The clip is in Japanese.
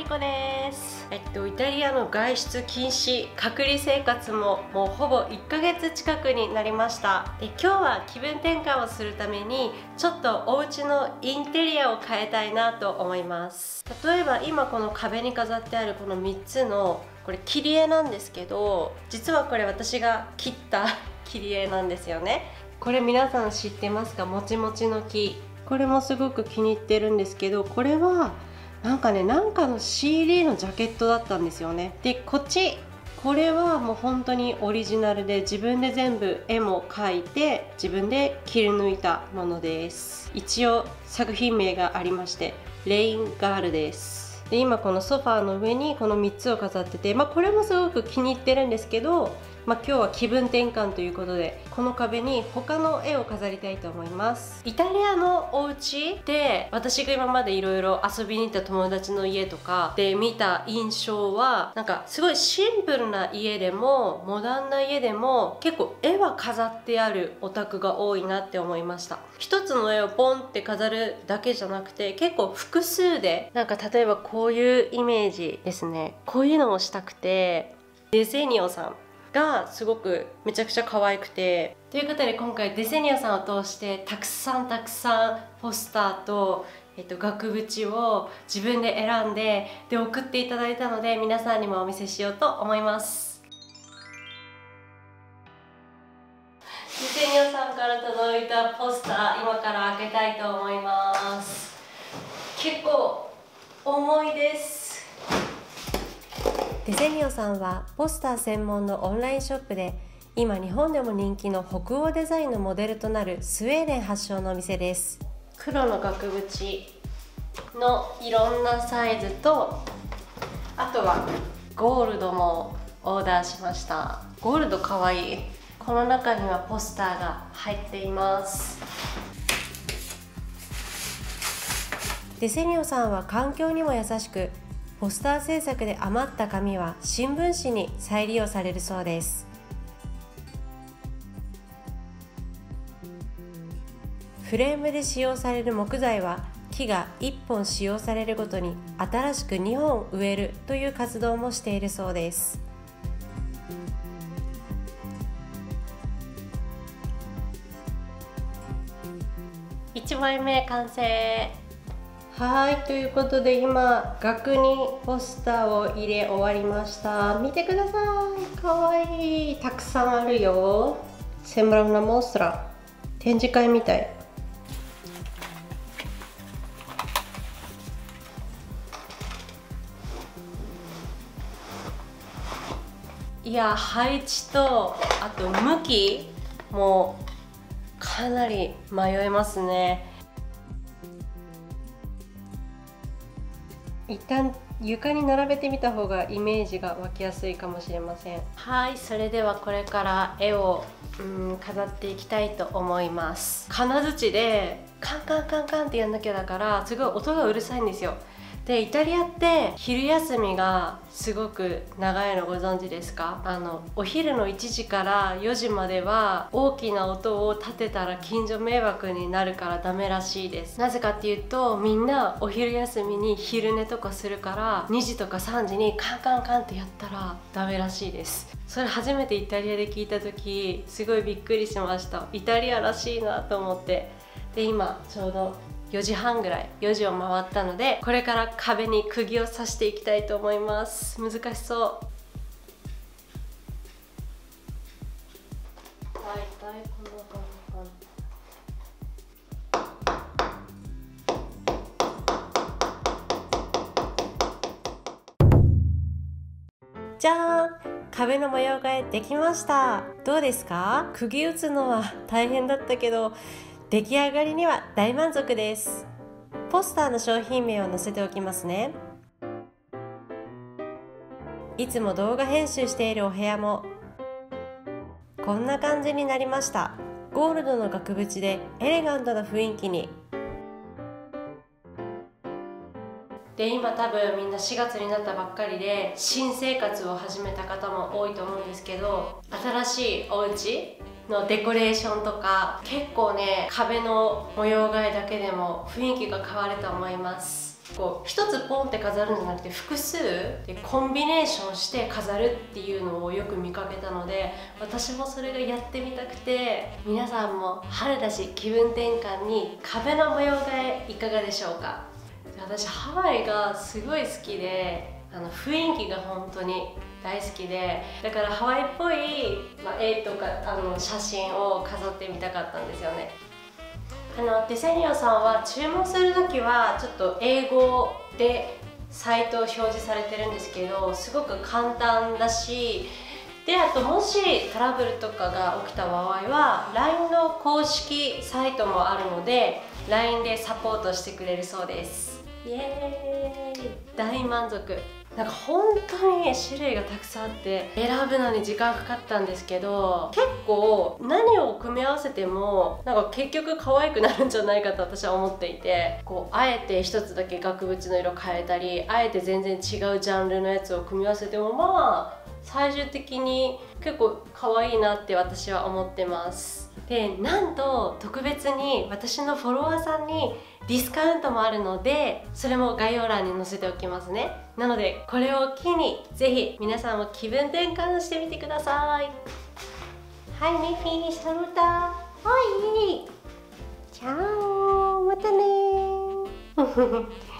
子です。イタリアの外出禁止隔離生活ももうほぼ1ヶ月近くになりました。で、今日は気分転換をするためにちょっとお家のインテリアを変えたいなと思います。例えば今この壁に飾ってあるこの3つのこれ切り絵なんですけど、実はこれ私が切った切り絵なんですよね。これ皆さん知ってますか？もちもちの木。これもすごく気に入ってるんですけど、これはなんかの CD のジャケットだったんですよね。で、これはもう本当にオリジナルで自分で全部絵も描いて自分で切り抜いたものです。一応作品名がありまして、レインガールです。で、今このソファーの上にこの3つを飾ってて、これもすごく気に入ってるんですけど、今日は気分転換ということでこの壁に他の絵を飾りたいと思います。イタリアのお家で私が今までいろいろ遊びに行った友達の家とかで見た印象は、なんかすごいシンプルな家でもモダンな家でも結構絵は飾ってあるお宅が多いなって思いました。一つの絵をポンって飾るだけじゃなくて結構複数で、なんか例えばこういうイメージですね。こういうのをしたくて、デセニオさんがすごくめちゃくちゃ可愛くて、ということで今回デセニオさんを通してたくさんポスターと、額縁を自分で選んで送っていただいたので、皆さんにもお見せしようと思います。デセニオさんから届いたポスター、今から開けたいと思います。結構重いです。デセニオさんはポスター専門のオンラインショップで、今日本でも人気の北欧デザインのモデルとなるスウェーデン発祥のお店です。黒の額縁のいろんなサイズと、あとはゴールドもオーダーしました。ゴールドかわいい。この中にはポスターが入っています。デセニオさんは環境にも優しく、ポスター制作で余った紙は新聞紙に再利用されるそうです。フレームで使用される木材は木が1本使用されるごとに新しく2本植えるという活動もしているそうです。1枚目完成。はい、ということで今額にポスターを入れ終わりました。見てください、かわいい。たくさんあるよ。Sembra una mostra。展示会みたい。いや、配置とあと向きもかなり迷いますね。一旦床に並べてみた方がイメージが湧きやすいかもしれません。はい、それではこれから絵を飾っていきたいと思います。金槌でカンカンカンカンってやんなきゃだからすごい音がうるさいんですよ。で、イタリアって昼休みがすごく長いのご存知ですか？お昼の1時から4時までは大きな音を立てたら近所迷惑になるからダメらしいです。なぜかっていうと、みんなお昼休みに昼寝とかするから、2時とか3時にカンカンカンってやったらダメらしいです。それ初めてイタリアで聞いた時すごいびっくりしました。イタリアらしいなと思って。で、今ちょうど4時半ぐらい、4時を回ったので、これから壁に釘を刺していきたいと思います。難しそう。大体こんな感じ。じゃーん、壁の模様替えできました。どうですか？釘打つのは大変だったけど、出来上がりには大満足です。ポスターの商品名を載せておきますね。いつも動画編集しているお部屋もこんな感じになりました。ゴールドの額縁でエレガントな雰囲気に。で、今多分みんな4月になったばっかりで新生活を始めた方も多いと思うんですけど、新しいお家のデコレーションとか結構ね、壁の模様替えだけでも雰囲気が変わると思います。 こう一つポンって飾るんじゃなくて複数でコンビネーションして飾るっていうのをよく見かけたので、私もそれがやってみたくて、皆さんも春だし気分転換に壁の模様替えいかがでしょうか。私ハワイがすごい好きで、雰囲気が本当に大好きで、だからハワイっぽい、絵とか写真を飾ってみたかったんですよね。デセニオさんは注文するときはちょっと英語でサイトを表示されてるんですけど、すごく簡単だし、であともしトラブルとかが起きた場合は LINE の公式サイトもあるので LINE でサポートしてくれるそうです。イエーイ、大満足。なんか本当に種類がたくさんあって選ぶのに時間かかったんですけど、結構何を組み合わせてもなんか結局可愛くなるんじゃないかと私は思っていて、こうあえて一つだけ額縁の色変えたり、あえて全然違うジャンルのやつを組み合わせても最終的に結構可愛いなって私は思ってます。でなんと特別に私のフォロワーさんにディスカウントもあるので、それも概要欄に載せておきますね。なのでこれを機にぜひ皆さんも気分転換してみてください。はい、ミッフィー、サルタ、はい、チャオ、またね